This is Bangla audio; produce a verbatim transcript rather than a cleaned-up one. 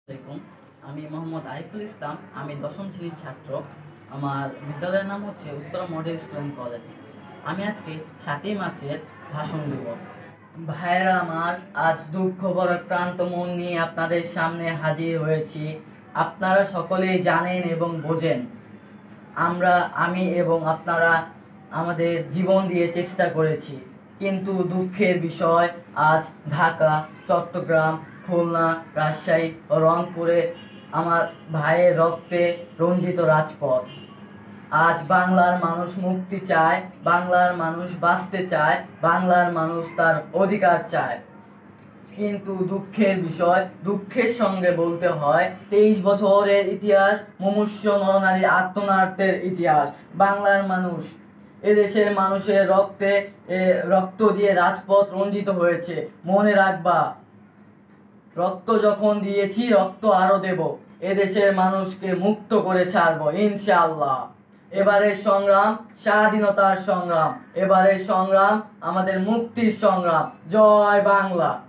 আসসালামাইকুম। আমি মোহাম্মদ আরিফুল ইসলাম। আমি দশম শ্রেণীর ছাত্র। আমার বিদ্যালয়ের নাম হচ্ছে Uttara model school and college. আমি আজকে সাতই মার্চের ভাষণ দেব। ভাইয়েরা আমার, আজ দুঃখ বড় ক্লান্ত মন নিয়ে আপনাদের সামনে হাজির হয়েছি। আপনারা সকলেই জানেন এবং বোঝেন আমরা আমি এবং আপনারা আমাদের জীবন দিয়ে চেষ্টা করেছি, কিন্তু দুঃখের বিষয় আজ ঢাকা, চট্টগ্রাম, খুলনা, রাজশাহী ও রংপুরে আমার ভাইয়ের রক্তে রঞ্জিত রাজপথ। আজ বাংলার মানুষ মুক্তি চায়, বাংলার মানুষ বাঁচতে চায়, বাংলার মানুষ তার অধিকার চায়। কিন্তু দুঃখের বিষয়, দুঃখের সঙ্গে বলতে হয় তেইশ বছরের ইতিহাস, মুমূর্ষু নরনারীর আত্মনার্থের ইতিহাস। বাংলার মানুষ, এদেশের মানুষের রক্তে রক্ত দিয়ে রাজপথ রঞ্জিত হয়েছে। মনে রাখবা, রক্ত যখন দিয়েছি রক্ত আরো দেব। এদেশের মানুষকে মুক্ত করে ছাড়বো ইনশাআল্লাহ। এবারের সংগ্রাম স্বাধীনতার সংগ্রাম, এবারের সংগ্রাম আমাদের মুক্তির সংগ্রাম। জয় বাংলা।